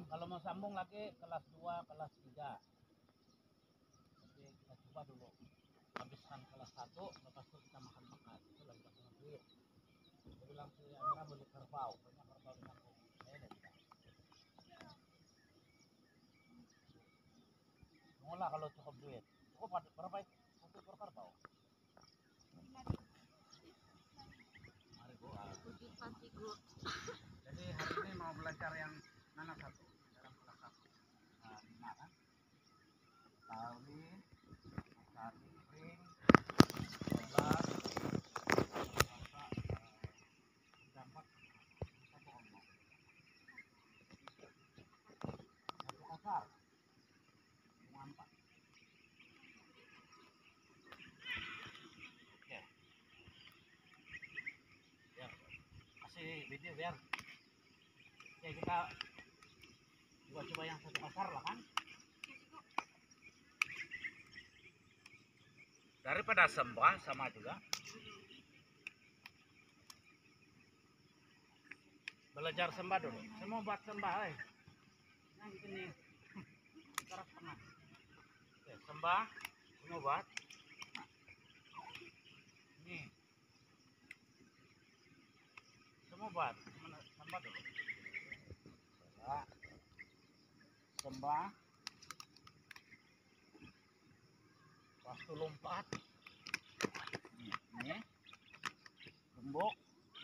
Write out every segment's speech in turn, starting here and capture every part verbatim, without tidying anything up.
kalau mau sambung lagi kelas dua, kelas tiga. Jadi kita coba dulu. Habiskan kelas satu, lepas itu kita makan-makan. Itu lagi tak punya duit. Dia bilang si Amira beli kerbau, banyak kerbau di kampung. Saya udah bilang. Mulai kalau cukup duit. Cukup ada berapa itu? Satu ekor kerbau. Mari Bu. ah. Jadi hari ini mau belajar yang mana satu? Dalam kelas satu. Nah, lima kan? Tali, tali ring, sebelas, dampak satu omong. Satu kasar, bunga empat. Oke. Biar kasih video biar. Oke kita coba-coba yang satu kasar lah kan. Daripada sembah sama juga. Belajar sembah dulu. Saya mau buat sembah, eh. Yang ini sekarang tengah. Oke, sembah. Saya mau buat. Ini. Saya mau buat. Sembah dulu. Sembah. Sembah. Waktu lompat. Ini. Tumbuk.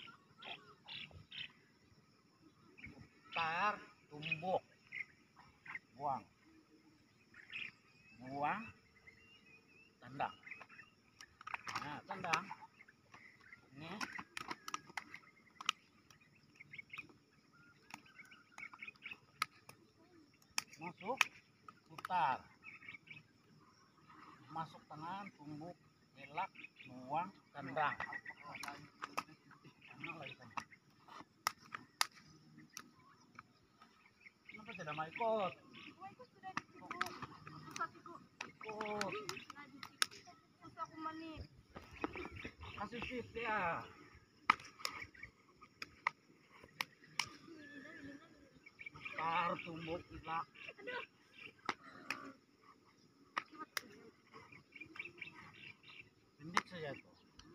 Putar. Tumbuk. Buang. Buang. Tendang. Nah, tendang. Ini. Masuk. Putar. Masuk tangan, tumbuk, elak, buang, tendang. Kenapa tidak mau ikut? Ikut. Kasih sip ya. Putar, tumbuk, elak. Pendek saja tuh.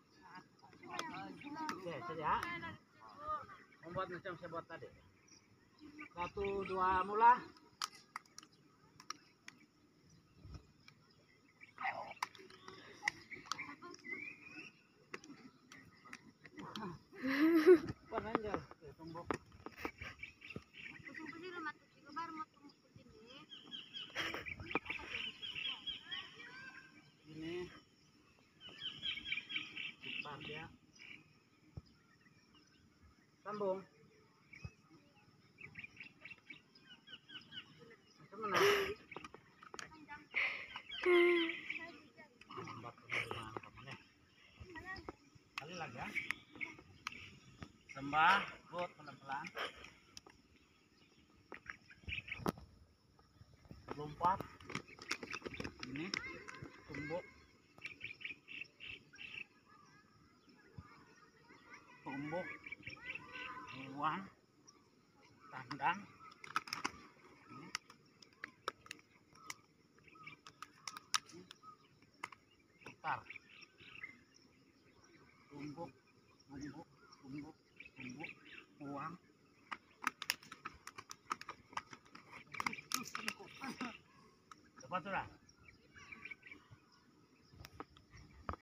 Oke, saja. Membuat macam saya buat tadi. Satu, dua, mula. Panjang, tumbuk. Ini. Putar dia. Sambung. Macam mana? Kali lagi ya. Sembah, ikut pelan-pelan. Lompat. Ini tumbuk. Tumbuk. Buang. Tandang. Ini. Putar. Tumbuk. Tumbuk. Tumbuk. Tumbuk. Buang. Cepat sudah.